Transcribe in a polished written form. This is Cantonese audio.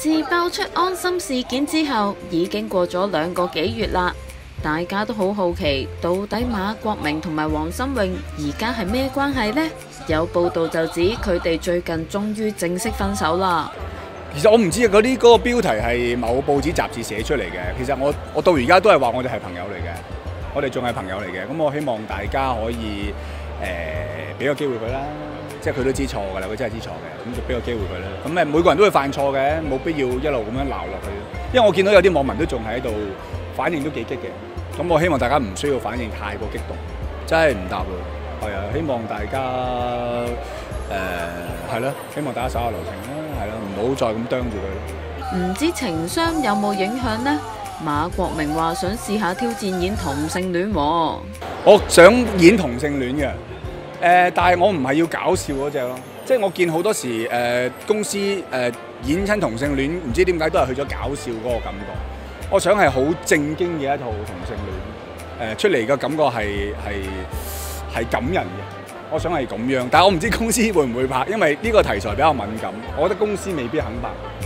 自爆出安心事件之後，已經過咗2個幾月啦，大家都好好奇，到底馬國明同埋黃心穎而家係咩關係呢？有報道就指佢哋最近終於正式分手啦。 其實我唔知嗰個標題係某報紙雜誌寫出嚟嘅。其實我到而家都係話我哋係朋友嚟嘅，我哋仲係朋友嚟嘅。咁我希望大家可以俾個機會佢啦。即係佢都知錯㗎啦，佢真係知錯嘅，咁就俾個機會佢啦。咁每個人都會犯錯嘅，冇必要一路咁樣鬧落去。因為我見到有啲網民都仲喺度反應都幾激嘅，咁我希望大家唔需要反應太過激動，真係唔答喎。係啊，希望大家係咯，希望大家手下留情啦，係咯，唔好再咁啄住佢。 唔知情商有冇影響呢？馬國明話想試下挑戰演同性戀喎。 我想演同性戀嘅。但係我唔係要搞笑嗰隻咯，即係我見好多時公司演親同性戀，唔知點解都係去咗搞笑嗰個感覺。我想係好正經嘅一套同性戀，出嚟嘅感覺係感人嘅。我想係咁樣，但係我唔知公司會唔會拍，因為呢個題材比較敏感，我覺得公司未必肯拍。